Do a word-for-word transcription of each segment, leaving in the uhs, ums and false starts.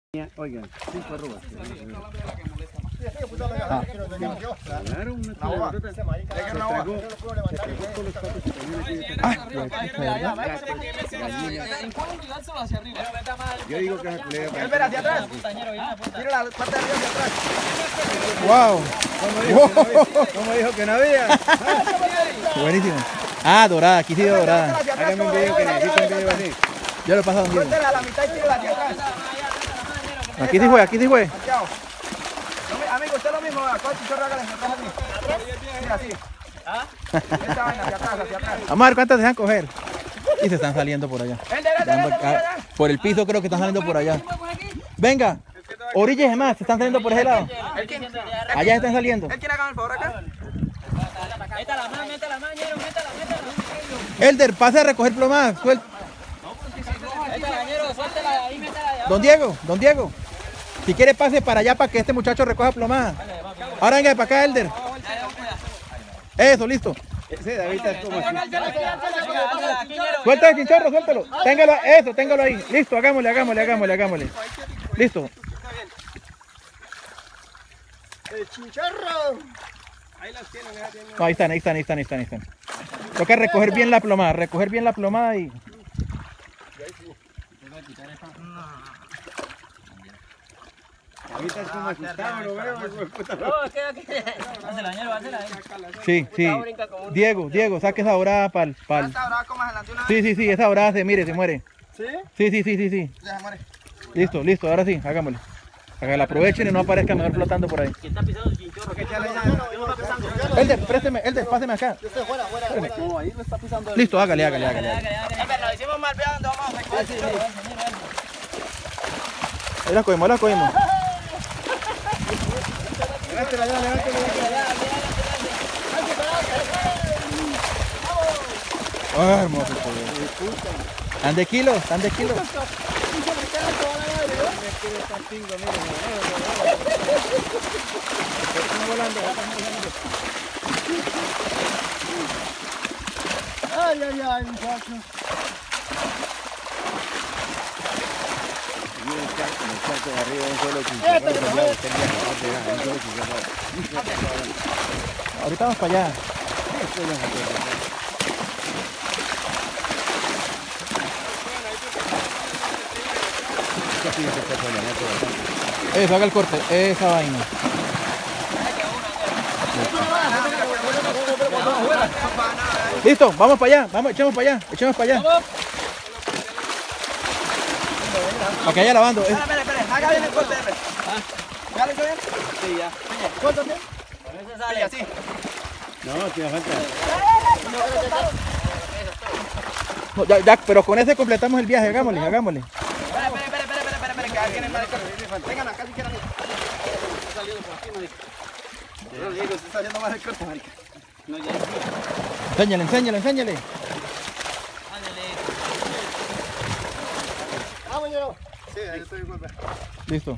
Oigan, cinco arrobas. Ah. Claro, una toda se tragó, se tragó todos los patos que tenían aquí. Yo digo que es culebra. Espera, hacia atrás. Tira la parte de arriba hacia atrás. ¡Wow! ¿Cómo dijo que no había? Buenísimo. Ah, dorada, aquí sí veo dorada. Hágame un video que necesito un video así. Ya lo he pasado un video. Suéltela a la mitad y tírala hacia atrás. Aquí sí fue, aquí sí fue. Santiago. Amigo, usted lo mismo. ¿Cuál chichorro hágale hacia atrás así? Mira, así. ¿Ah? Esta vaina, hacia atrás, hacia atrás. Vamos a ver cuántas dejan coger. Y se están saliendo por allá. Vente, vente, vente, vente, allá. Por el piso creo que están saliendo por allá. Venga, oríllese más, se están saliendo por ese lado. Allá están saliendo. ¿Él quiere hagan el favor acá? Meta la mano, meta la mano, métela, métela. Elder, pase a recoger plomadas. Suel... Métela, ñero, suéltela de ahí, métela de abajo. Don Diego, don Diego. Si quiere pase para allá para que este muchacho recoja plomadas. Ahora venga para acá, Elder. Eso, listo. Ese David es como así. Suelta el chinchorro, suéltalo. Téngalo, eso, téngalo ahí. Listo, hagámosle, hagámosle, hagámosle, hagámosle. Listo. ¡El chinchorro! No, ahí están, ahí están, ahí están, ahí están, ahí están. Toca recoger bien la plomada, recoger bien la plomada y... Ahorita es como asustado, lo veo. No, es que aquí. Hazela, ñero, hazela ahí. Sí, sí. Diego, Diego, saque esa dorada para el... Pal. Esta ahora como adelante una vez. Sí, sí, sí, esa dorada se mire, se muere. ¿Sí? Sí, sí, sí, sí, sí. Ya se muere. Listo, listo, ahora sí, hagámosle. Para que la aprovechen y no aparezca mejor flotando por ahí. ¿Quién está pisando el chinchorro? ¿Qué tal? Elder, présteme, Elder, páseme acá. No, ahí lo está pisando. Listo, hágale, hágale, hágale. hágale. Lo hicimos mal, vean dónde vamos a recoger. Ahí la cogimos, ahí la cogimos. Levántela ya, levántela ya. Ah, hermoso. ¿Están de kilos? ¿Están de kilos? Ay, ay, ay, muchacho. de arriba un solo chinchorro. Ahorita vamos para allá. Eso, haga el corte, esa vaina. Listo, vamos para allá, vamos, echemos para allá, echemos para allá. Para que haya lavando. Espera, espera, espera, haga bien el corte. ¿Ya lo hizo bien? Sí, ya. ¿Cuánto tiempo? Con ese Sí, sale. así. No, tiene falta. No, ya, ya, pero con ese completamos el viaje, hagámosle, hagámosle. Espera, espera, espera, espera, espera, espera, que alguien mal el corte. Vengan acá si quieren. Está saliendo por aquí, marica. Yo digo, está saliendo mal el corte, marica. No, ya. Enséñale, enséñale, enséñale. Vamos, yo. Sí, ahí estoy, disculpe. Listo.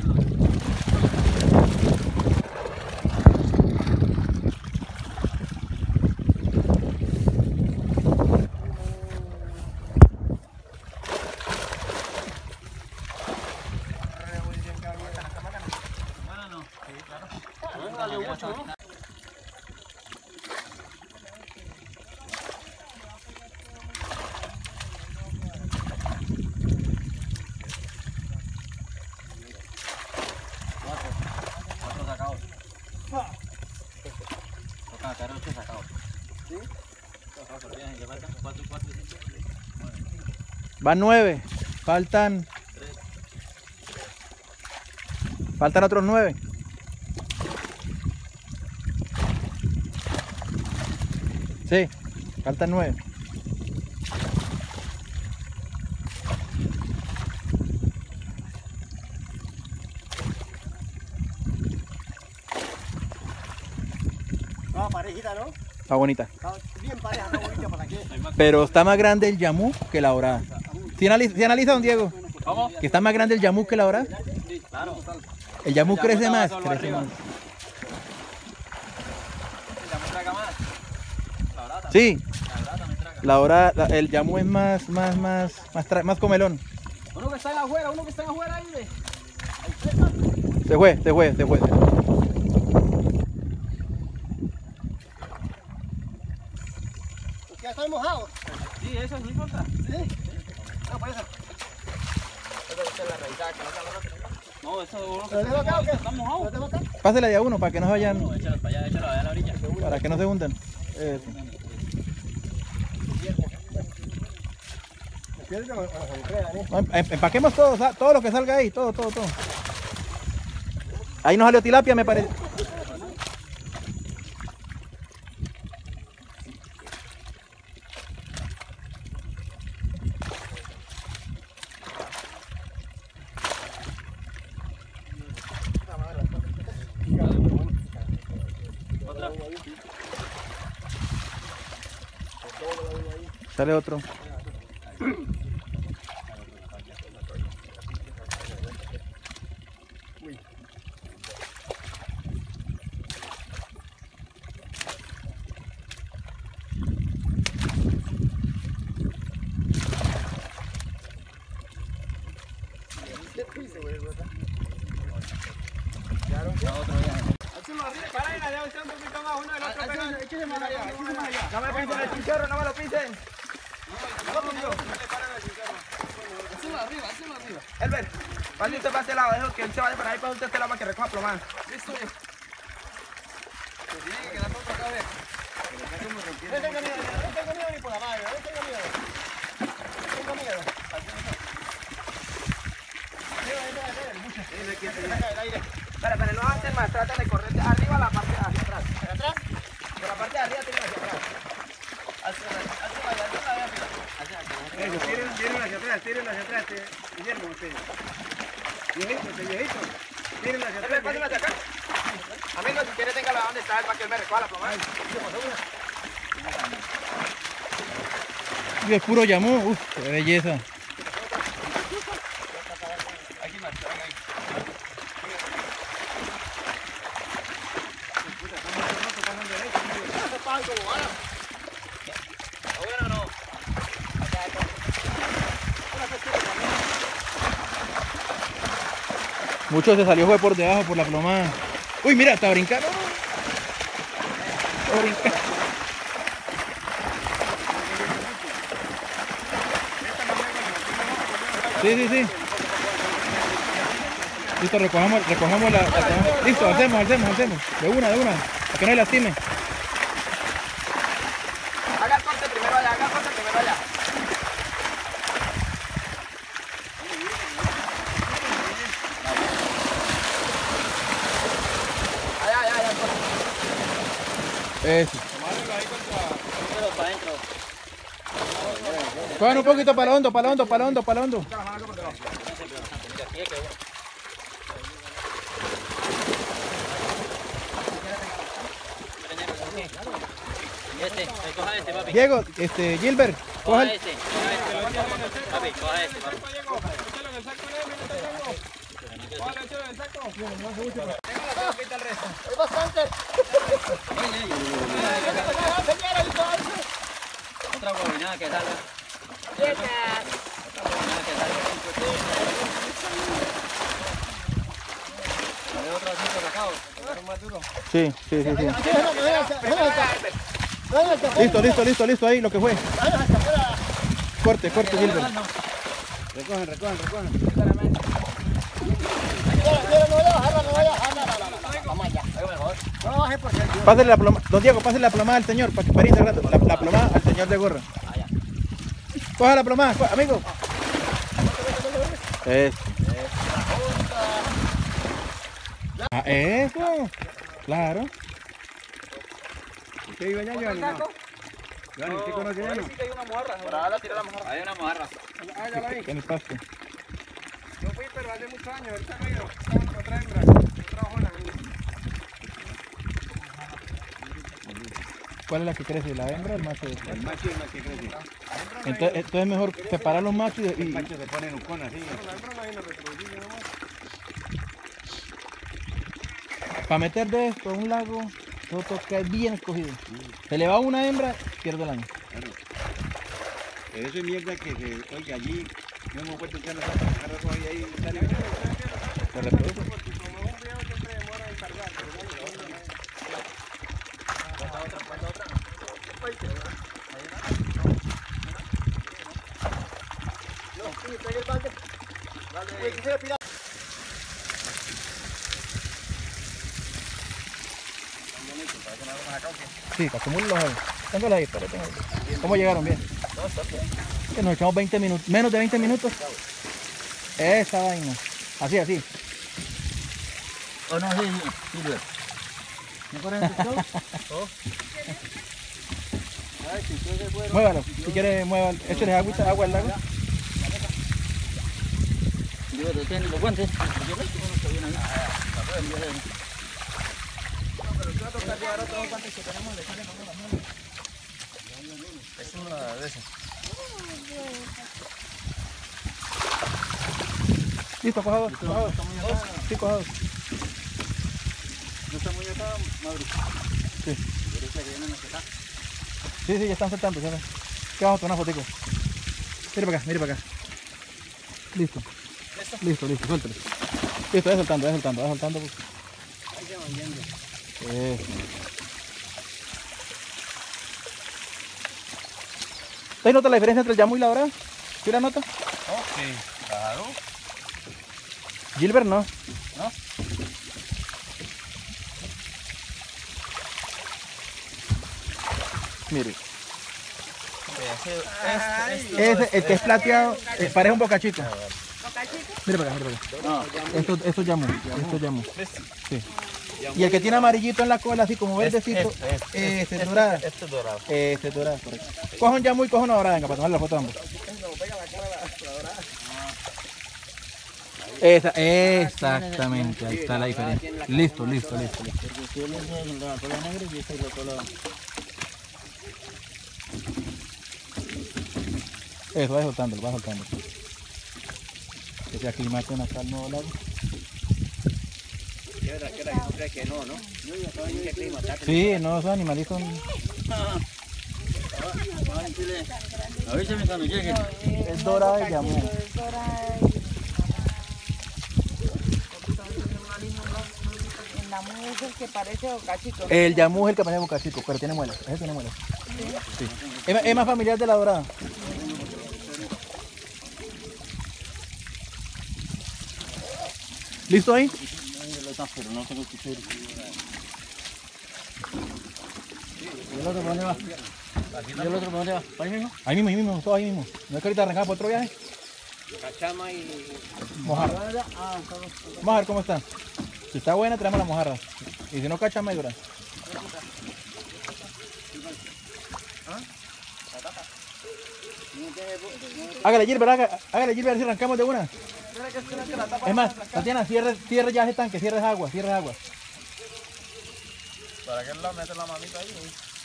Van nueve, faltan faltan otros nueve. Sí, faltan nueve. No, parejita, ¿no? Está bonita. Está bien pareja, está bonita para qué. Pero está más grande el yamú que la dorada. ¿Sí analiza, ¿sí analiza, don Diego? ¿Cómo? Que está más grande el yamú que la dorada. Sí, claro. El yamú El crece yamú más, está solo crece arriba. más. ¿El yamú traga más? La verdad también. Sí, La verdad también traga. la dorada, la- el yamú es más, más, más, más, tra- más comelón. Uno que está en afuera, uno que está en afuera ahí, ve. Se fue, se fue, se fue. ¿Ya estoy mojado? Sí, eso no importa. Sí. No, por eso. No, eso ¿Lo dejo acá o qué? está mojado. ¿Lo dejo acá? Pásela de a uno para que no se vayan, No, échalo para allá, échalo allá a la orilla. para que no se hundan. Eso. No, em- empaquemos todo, sa- todo lo que salga ahí, todo, todo, todo. Ahí nos salió tilapia, me parece. Sale otro. No me pisen el chinchorro, no me lo pisen. Elber, pase usted para este lado, dejo que él se vaya para ahí, para usted este lado para que recoja plomada. Listo. Tiene que quedar todo acá, a ver. No tengo miedo, no tengo miedo ni por la madre, no tengo miedo. No tengo miedo. Espera, espera, no hacen más, trata de correr arriba a la parte de hacia atrás. ¿Hacia atrás? Por la parte de arriba tienen hacia atrás. Hacia atrás, hacia atrás, hacia atrás. Hacia atrás. Eso, tiren, tiren hacia atrás, tiren hacia atrás, este, Guillermo, este. Viejito, este viejito. Tiren hacia atrás. Pásenme hacia acá. Amigo, si quiere, téngalo a donde está él para que él me recoja la plomada. Y es puro llamó, uff, qué belleza. Aquí más, venga ahí. Bueno, no. Mucho se salió fue por debajo, por la plomada. Uy, mira, está brincando. Está brincando. Sí, sí, sí. Listo, recojamos, recojamos la, la plomada. Listo, hacemos, hacemos, hacemos. De una, de una. Para que no le lastime. Haga el corte primero allá, haga el corte primero allá. Allá, allá, allá, el corte. Eso. Cojan un poquito para el hondo, para el hondo, para el hondo, para el hondo. Este, coja este, papi. Diego, este, Gilbert, coja Coja el... este, coja este. Papi, coja este, papi. Es bastante. Otra guabinada que salga. Otra guabinada que salga. ¿Hay otro así sacado? Sí, sí, sí, sí. Listo, listo, listo, listo, ahí lo que fue. Corte, corte, Gilbert. Recojan, recojan, recojan. Pásale la plomada, don Diego, pásale la plomada al señor, para que para ir rato. La, la plomada al señor de gorra. Coja la plomada, coja, amigo. Eso. Ah, eso. Claro. ¿Usted iba allá, Giovanni? No. Giovanni, ¿usted conoce a él? Hay una mojarra. Por ahora tira la mojarra. Hay una mojarra. Ah, ya la vi. En el pasto. Yo fui, pero hace muchos años. Ahorita no he ido. Estaba con otra hembra. Otra ojona. ¿Cuál es la que crece? ¿La hembra o el macho? El macho es el que crece. Entonces, entonces es mejor separar los machos y... El y- macho se pone en un cono así. La hembra no viene a reproducir nomás. para meter de esto a un lago, todo toca bien escogido. Se le va una hembra, pierde el año. Claro. Pero eso es mierda que se oiga allí. No hemos puesto el cano, ahí sale. Se reproduce. Sí, acumúlenlos ahí. Téngalos ahí, espera, téngalos. ¿Cómo llegaron? Bien. Que nos echamos veinte minutos, menos de veinte minutos. Esa vaina. Así, así. Oh, no, sí, sí, sí, Luis. ¿Me ponen el show? Muévalo. Si quiere, muévalo. Échale agüita, agua al lago. Yo te tengo los guantes. Es una de esas. Listo, coja dos. Coja dos. Sí, coja dos. ¿No está muy acá, madre? Sí. Sí, sí, ya están saltando. Ya. ¿Qué vamos a tomar una fotico? Mire para acá, mire para acá. Listo. Listo, listo, suéltalo. Listo, ya soltando, ya soltando, ya soltando. Ahí se van viendo. Eso. ¿Usted nota la diferencia entre el yamu y la dorada? ¿Sí la nota? Ok, claro. Gilbert no. ¿No? Mire. Ese, Ay, este, este, Ese, el que es plateado, eh, parece un bocachico. ¿Bocachito? Mire para acá, mire para acá. no, Esto, esto es yamu, esto es yamu. este, Sí. Y el que tiene amarillito en la cola, así como verdecito, este, este, este es dorada. este es dorado. Este es dorada, correcto. Coja un yamu y coja una dorada, venga, para tomar la foto de ambos. Esa, exactamente, ahí está la diferencia. Listo, listo, listo, listo. Porque si él es la cola negra y esta es la cola... Eso, va soltándolo, va soltándolo. Que se aclimaten hasta el nuevo lago. ¿Qué hora, qué hora? ¿No crees que no, no? Tienen que aclimatarse. Sí, no, esos animalitos. Avísame cuando lleguen. Es dorada y yamu. Es dorada y... En la muda es el que parece bocachito. El yamu es el que parece bocachico, pero tiene muelas. Ese tiene muelas. Sí. Es, es más familiar de la dorada. ¿Listo ahí? Pero no tengo que ser. ¿Y el otro para dónde va? ¿Y el otro para dónde va? ¿Para ahí mismo? Ahí mismo, ahí mismo, todo ahí mismo. ¿No es que ahorita arrancamos por otro viaje? Cachama y... Mojarra. Ah, está bien. Vamos a ver cómo está. Si está buena, traemos la mojarra. Y si no, cachama y dura. Hágale, Gilbert, haga- hágale, Gilbert, si arrancamos de una. Es más, Tatiana, cierre, cierre ya ese tanque, cierre esa agua, cierre esa agua. ¿Para qué lado mete la manita ahí?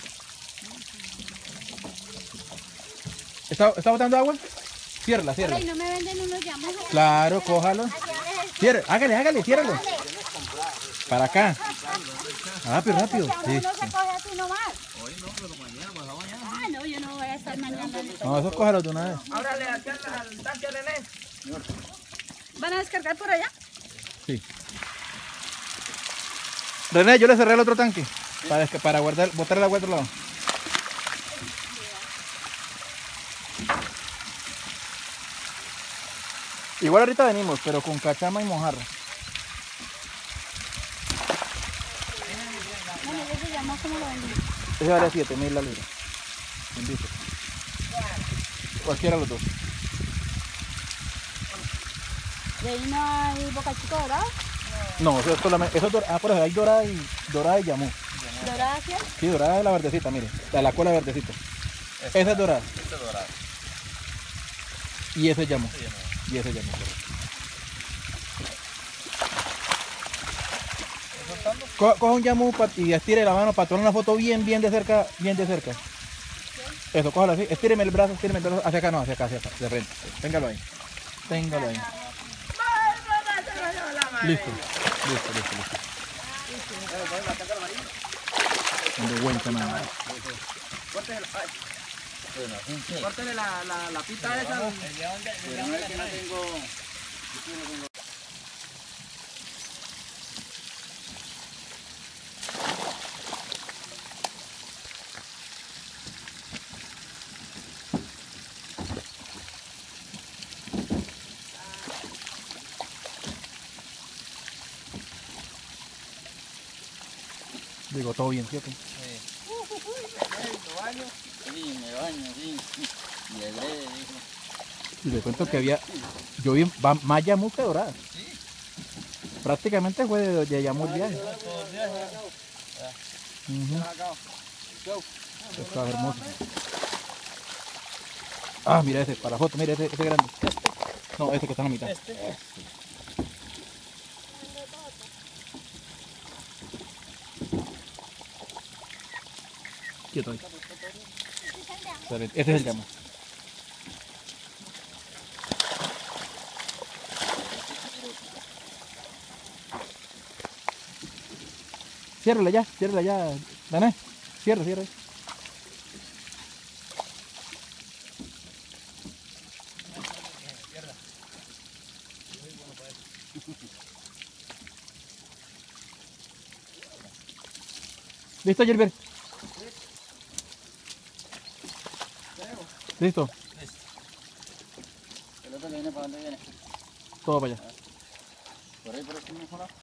¿Está, está botando agua? Ciérrala, Ay, ciérrala. ¿no me venden unos llamas? Claro, cójalo. Cierre, hágale, hágale, ciérralo. Para acá. Rápido, rápido. Uno Sí. se coge así nomás. Hoy no, pero mañana, pasado mañana. Ah, no, yo no voy a estar mañana. No, eso cójalo de una vez. Ábrale aquí al al tanque, René. ¿Van a descargar por allá? Sí. René, yo le cerré el otro tanque. Para, que- para guardar, botar el agua al otro lado. Igual ahorita venimos, pero con cachama y mojarra. Bueno, yo se llama como lo vendí. Ese vale siete mil la libra. Bendito. Cualquiera de los dos. ¿Y ahí no hay bocachito dorado? No, eso es solamente. Eso es dorada. Ah, por eso hay dorada y dorada y yamu. ¿Dorada sí? Sí, dorada es la verdecita, mire. La, la cola verdecita. Esa es dorada. Este es dorado. Y ese es yamu. Y ese es yamu. Co- Coja un yamu pa- y estire la mano para tomar una foto bien, bien de cerca, bien de cerca. Eso, cójalo así. Estíreme el brazo, estíreme el brazo. Hacia acá, no, hacia acá, hacia acá, de frente. Téngalo ahí. Téngalo ahí. Listo. Listo, listo, listo. De vuelta nada más. Córtale la, la, la pita esa. Digo, todo bien, ¿cierto? Sí, me baño, sí. Y de breve, dijo. Y le cuento que había, yo vi va- más yamú que dorada. Prácticamente fue de, de yamú el viaje. Ujú. Está hermoso. Ah, mira ese, para la foto, mira ese, ese grande. No, este que está en la mitad. Quieto ahí. Excelente. Este es el yamú. Ciérrala ya, ciérrala ya. Dané, cierra, cierra. ¿Listo, Gilbert? ¿Listo? ¿El otro que viene para dónde viene? Todo para allá. Por ahí, por aquí mejor.